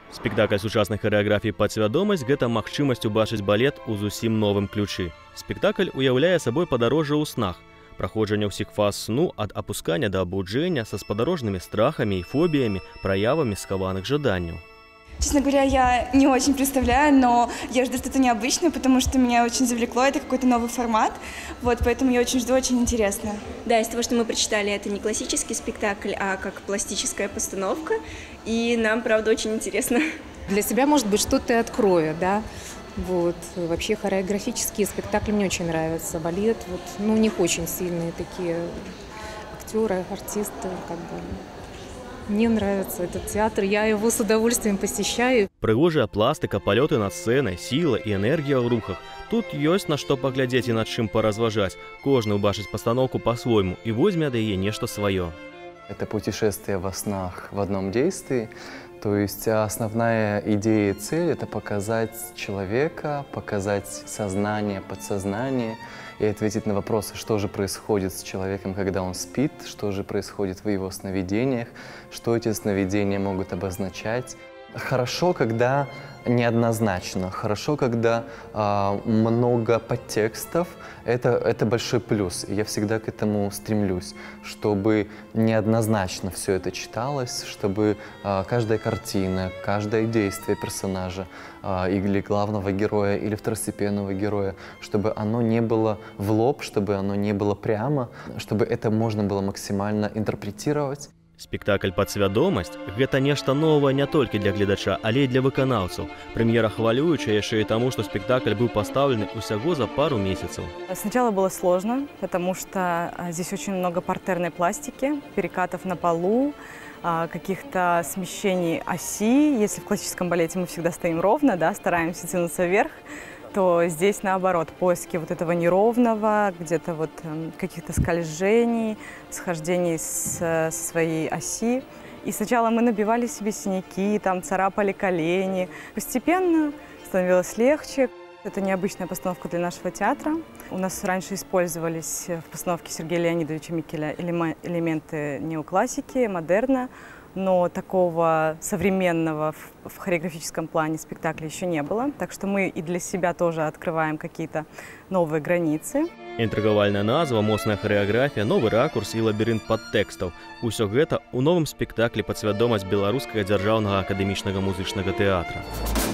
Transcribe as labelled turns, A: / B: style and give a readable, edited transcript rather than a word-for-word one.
A: Спектакль сучасной хореаграфии «Падсвядомасць» – гэта магчымасць убачыць балет у зусім новым ключы. Спектакль уяўляе сабой падарожжа ў снах, праходжанне ўсіх фаз сну ад апускання да абуджэння са спадарожнымі страхамі і фобіямі, праявамі схаваных жаданняў.
B: Честно говоря, я не очень представляю, но я жду что-то необычное, потому что меня очень завлекло, это какой-то новый формат, вот, поэтому я очень жду, очень интересно.
C: Да, из того, что мы прочитали, это не классический спектакль, а как пластическая постановка, и нам, правда, очень интересно.
D: Для себя, может быть, что-то и открою, да, вот, вообще хореографические спектакли мне очень нравятся, балет, вот, ну, у них очень сильные такие актеры, артисты, как бы. Мне нравится этот театр, я его с удовольствием посещаю.
A: Прыгожая пластика, полеты над сценой, сила и энергия в рухах. Тут есть на что поглядеть и над чем поразважать. Кожный убачить постановку по-своему и возьмет ей нечто свое.
E: Это путешествие во снах в одном действии. То есть основная идея и цель – это показать человека, показать сознание, подсознание и ответить на вопросы, что же происходит с человеком, когда он спит, что же происходит в его сновидениях, что эти сновидения могут обозначать. Хорошо, когда неоднозначно, хорошо, когда много подтекстов, это большой плюс. И я всегда к этому стремлюсь, чтобы неоднозначно все это читалось, чтобы каждая картина, каждое действие персонажа или главного героя, или второстепенного героя, чтобы оно не было в лоб, чтобы оно не было прямо, чтобы это можно было максимально интерпретировать.
A: Спектакль «Падсвядомасць» – гэта нешта новае не толькі для гледача, але і для выканаўцаў. Прэм'ера хвалюючая яшчэ і таму, што спектакль быў пастаўлены усяго за пару месяцев.
F: Сначала было сложно, потому что здесь очень много партерной пластики, перекатов на полу, каких-то смещений оси. Если в классическом балете мы всегда стоим ровно, да, стараемся тянуться вверх, то здесь наоборот, поиски вот этого неровного, где-то вот каких-то скольжений, схождений с своей оси. И сначала мы набивали себе синяки, там царапали колени. Постепенно становилось легче. Это необычная постановка для нашего театра. У нас раньше использовались в постановке Сергея Леонидовича Микеля элементы неоклассики, модерна, но такого современного в хореографическом плане спектакля еще не было. Так что мы и для себя тоже открываем какие-то новые границы.
A: Інтрыгавальная назва, моцная хореаграфія, новы ракурс і лабірынт падтэкстаў. Усё гэта ў новым спектаклі «Падсвядомасць» Беларускага дзяржаўнага акадэмічнага музычнага тэатра.